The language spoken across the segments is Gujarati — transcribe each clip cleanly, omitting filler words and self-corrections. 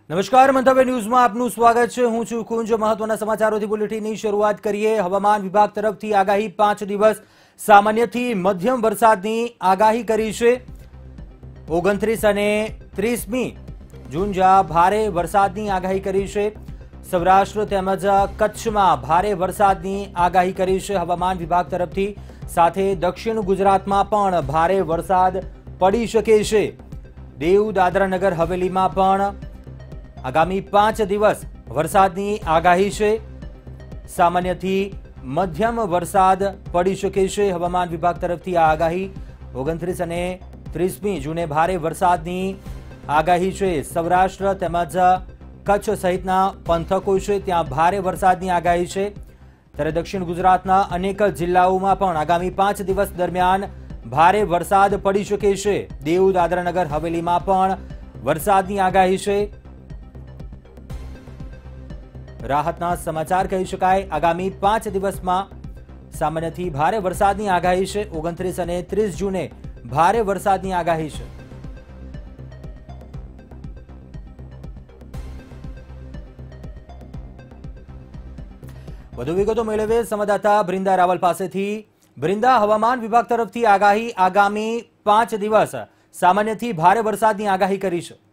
નમસ્કાર, મંતવ્ય ન્યૂઝમાં આપનું સ્વાગત છે। હું છું કુંજ। મહત્વના સમાચારોથી બુલેટિનની શરૂઆત કરીએ। હવામાન વિભાગ તરફથી આગાહી 5 દિવસ સામાન્યથી મધ્યમ વરસાદની આગાહી કરી છે। 29 અને 30મી જૂન જ્યાં ભારે વરસાદની આગાહી કરી છે। સૌરાષ્ટ્ર તેમજ કચ્છમાં ભારે વરસાદની આગાહી કરી છે હવામાન વિભાગ તરફથી। સાથે દક્ષિણ ગુજરાતમાં પણ ભારે વરસાદ પડી શકે છે। દીવ, દાદરા નગર હવેલીમાં પણ આગામી 5 દિવસ વરસાદની આગાહી છે। સામાન્યથી મધ્યમ વરસાદ પડી શકે છે હવામાન વિભાગ તરફથી આ આગાહી। 29 અને 30મી જૂને ભારે વરસાદની આગાહી છે। સૌરાષ્ટ્ર તેમજ કચ્છ સહિતના પંથકો છે ત્યાં ભારે વરસાદની આગાહી છે। ત્યારે દક્ષિણ ગુજરાતના અનેક જિલ્લાઓમાં પણ આગામી 5 દિવસ દરમિયાન ભારે વરસાદ પડી શકે છે। દીવ, દાદરા નગર હવેલીમાં પણ વરસાદની આગાહી છે। રાહતના સમાચાર કહી શકાય। આગામી 5 દિવસમાં સામાન્યથી ભારે વરસાદની આગાહી છે। 29 અને 30 જૂને ભારે વરસાદની આગાહી છે। વધુ વિગતો મેળવીએ સંવાદદાતા બ્રિંદા રાવલ પાસેથી। બ્રિંદા, હવામાન વિભાગ તરફથી આગાહી આગામી 5 દિવસ સામાન્યથી ભારે વરસાદની આગાહી કરી છે।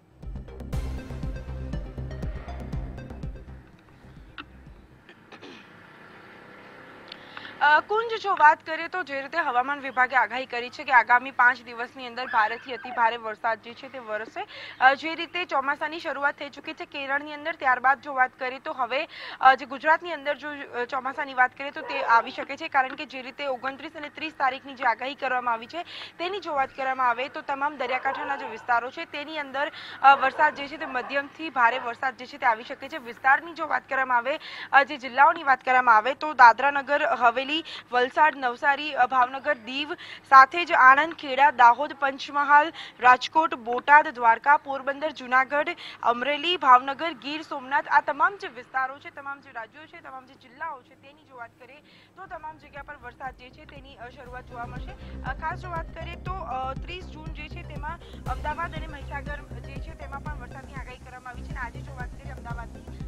કુંજ, જો વાત કરીએ તો જે રીતે હવામાન વિભાગે આગાહી કરી છે કે આગામી 5 દિવસની અંદર ભારેથી અતિ ભારે વરસાદ જે છે તે વરસશે। જે રીતે ચોમાસાની શરૂઆત થઈ ચૂકી છે કેરળની અંદર, ત્યારબાદ જો વાત કરીએ તો હવે જે ગુજરાતની અંદર જો ચોમાસાની વાત કરીએ તો તે આવી શકે છે। કારણ કે જે રીતે 29 અને 30 તારીખની જે આગાહી કરવામાં આવી છે તેની જો વાત કરવામાં આવે તો તમામ દરિયાકાંઠાના જે વિસ્તારો છે તેની અંદર વરસાદ જે છે તે મધ્યમથી ભારે વરસાદ જે છે તે આવી શકે છે। વિસ્તારની જો વાત કરવામાં આવે, જે જિલ્લાઓની વાત કરવામાં આવે તો દાદરાનગર હવેલી, વલસાડ, નવસારી, ભાવનગર, દીવ, સાથે જ આણંદ, ખેડા, દાહોદ, પંચમહાલ, રાજકોટ, બોટાદ, દ્વારકા, પોરબંદર, જુનાગઢ, અમરેલી, ભાવનગર, ગીર સોમનાથ, આ તમામ જે વિસ્તારો છે, તમામ જે રાજ્યો છે, તમામ જે જિલ્લાઓ છે તેની જો વાત કરીએ તો તમામ જગ્યા પર વરસાદ જે છે તેની શરૂઆત જોવા મળશે। ખાસ જો વાત કરીએ તો 30 જૂન જે છે તેમાં અમદાવાદ અને મહીસાગર જે છે તેમાં પણ વરસાદની આગાહી કરવામાં આવી છે। અને આજે જો વાત કરીએ અમદાવાદની,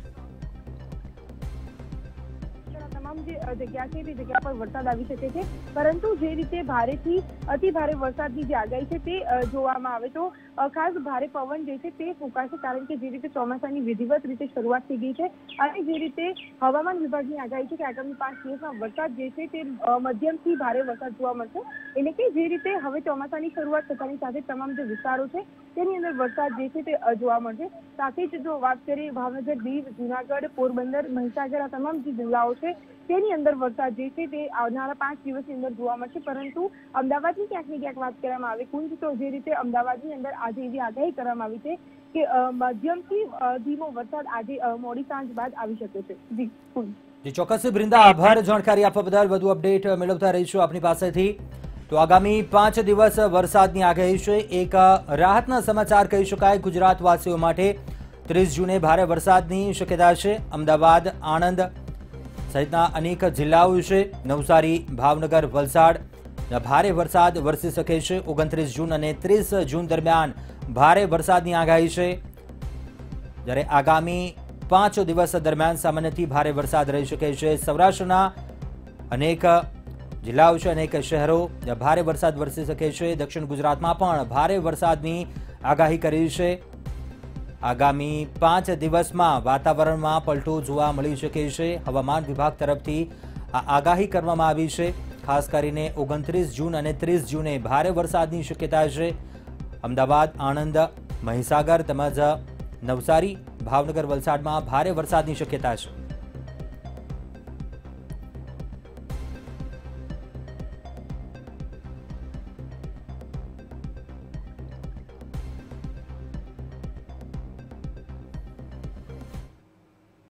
તમામ જે જગ્યા છે તે જગ્યા પર વરસાદ આવી શકે છે। પરંતુ જે રીતે ભારેથી અતિ ભારે વરસાદની જે આગાહી છે તે જોવામાં આવે તો ખાસ ભારે પવન જે છે તે ફૂંકાશે। કારણ કે જે રીતે ચોમાસાની વિધિવત રીતે શરૂઆત થઈ ગઈ છે અને જે રીતે હવામાન વિભાગની આગાહી છે કે આગામી 5 દિવસમાં વરસાદ જે છે તે મધ્યમથી ભારે વરસાદ જોવા મળશે। એટલે કે જે રીતે હવે ચોમાસાની શરૂઆત થતાની સાથે તમામ જે વિસ્તારો છે તેની અંદર વરસાદ જે છે તે જોવા મળશે। સાથે જ જો વાત કરીએ ભાવનગર, દીવ, જુનાગઢ, પોરબંદર, મહીસાગર, આ તમામ જે જિલ્લાઓ છે તેની અંદર વરસાદ જે છે તે આવનારા 5 દિવસની અંદર જોવા મળશે। પરંતુ અમદાવાદની ક્યાંક ને ક્યાંક વાત કરવામાં આવે કુંજ, તો જે રીતે અમદાવાદની અંદર આજે એવી આગાહી કરવામાં આવી છે કે મધ્યમથી ધીમો વરસાદ આજે મોડી સાંજ બાદ આવી શકે છે। જી કુંજ। જી ચોક્કસ બ્રિંદા, આભાર જાણકારી આપવા બદલ। વધુ અપડેટ મેળવતા રહીશું આપની પાસેથી। તો આગામી 5 દિવસ વરસાદની આગાહી છે। એક રાહતના સમાચાર કહી શકાય ગુજરાતવાસીઓ માટે। 30 જૂને ભારે વરસાદની શક્યતા છે। અમદાવાદ, આણંદ સહિતના અનેક જિલ્લાઓ છે, નવસારી, ભાવનગર, વલસાડ ભારે વરસાદ વરસી શકે છે। 29 જૂન અને 30 જૂન દરમિયાન ભારે વરસાદની આગાહી છે। જ્યારે આગામી 5 દિવસ દરમિયાન સામાન્યથી ભારે વરસાદ રહી શકે છે। સૌરાષ્ટ્રના અનેક જિલ્લાઓ છે, અનેક શહેરો ભારે વરસાદ વરસી શકે છે। દક્ષિણ ગુજરાતમાં પણ ભારે વરસાદની આગાહી કરી છે। આગામી 5 દિવસમાં વાતાવરણમાં પલટો જોવા મળી શકે છે। હવામાન વિભાગ તરફથી આ આગાહી કરવામાં આવી છે। ખાસ કરીને 29 જૂન અને 30 જૂને ભારે વરસાદની શક્યતા છે। અમદાવાદ, આણંદ, મહીસાગર તેમજ નવસારી, ભાવનગર, વલસાડમાં ભારે વરસાદની શક્યતા છે।